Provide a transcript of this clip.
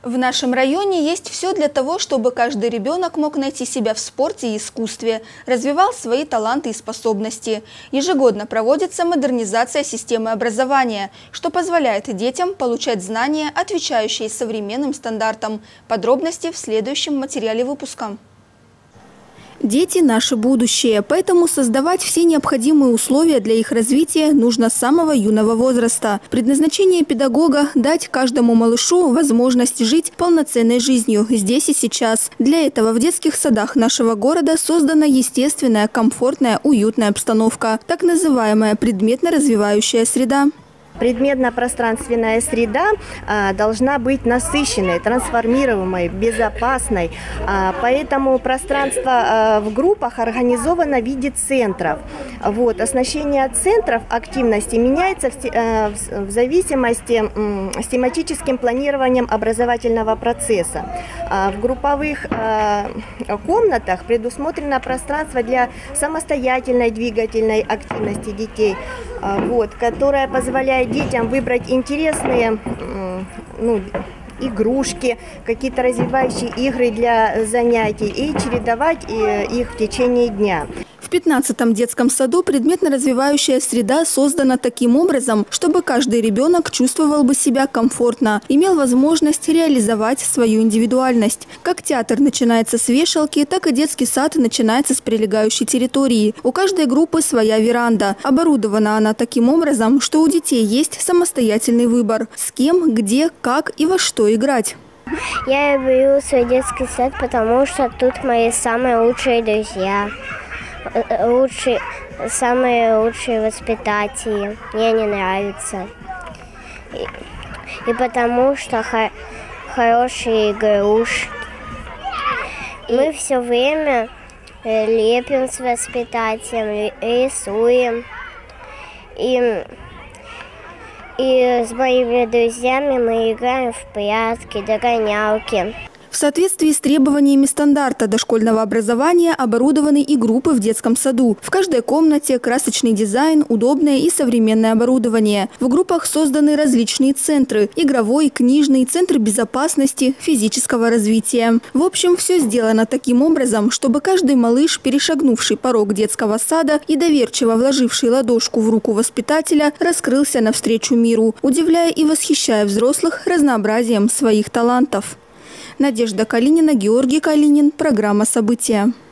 В нашем районе есть все для того, чтобы каждый ребенок мог найти себя в спорте и искусстве, развивал свои таланты и способности. Ежегодно проводится модернизация системы образования, что позволяет детям получать знания, отвечающие современным стандартам. Подробности в следующем материале выпуска. Дети – наше будущее, поэтому создавать все необходимые условия для их развития нужно с самого юного возраста. Предназначение педагога – дать каждому малышу возможность жить полноценной жизнью здесь и сейчас. Для этого в детских садах нашего города создана естественная, комфортная, уютная обстановка, так называемая предметно-развивающая среда. Предметно-пространственная среда должна быть насыщенной, трансформируемой, безопасной. Поэтому пространство в группах организовано в виде центров. Оснащение центров активности меняется в зависимости с тематическим планированием образовательного процесса. В групповых комнатах предусмотрено пространство для самостоятельной двигательной активности детей, которое позволяет детям выбрать интересные игрушки, какие-то развивающие игры для занятий и чередовать их в течение дня. В 15-м детском саду предметно-развивающая среда создана таким образом, чтобы каждый ребенок чувствовал бы себя комфортно, имел возможность реализовать свою индивидуальность. Как театр начинается с вешалки, так и детский сад начинается с прилегающей территории. У каждой группы своя веранда. Оборудована она таким образом, что у детей есть самостоятельный выбор – с кем, где, как и во что играть. Я люблю свой детский сад, потому что тут мои самые лучшие друзья. Самые лучшие воспитатели. Мне они нравятся. И потому что хорошие игрушки. Мы все время лепим с воспитателем, рисуем. И с моими друзьями мы играем в прятки, догонялки. В соответствии с требованиями стандарта дошкольного образования оборудованы и группы в детском саду. В каждой комнате красочный дизайн, удобное и современное оборудование. В группах созданы различные центры – игровой, книжный, центр безопасности, физического развития. В общем, все сделано таким образом, чтобы каждый малыш, перешагнувший порог детского сада и доверчиво вложивший ладошку в руку воспитателя, раскрылся навстречу миру, удивляя и восхищая взрослых разнообразием своих талантов. Надежда Калинина, Георгий Калинин. Программа «События».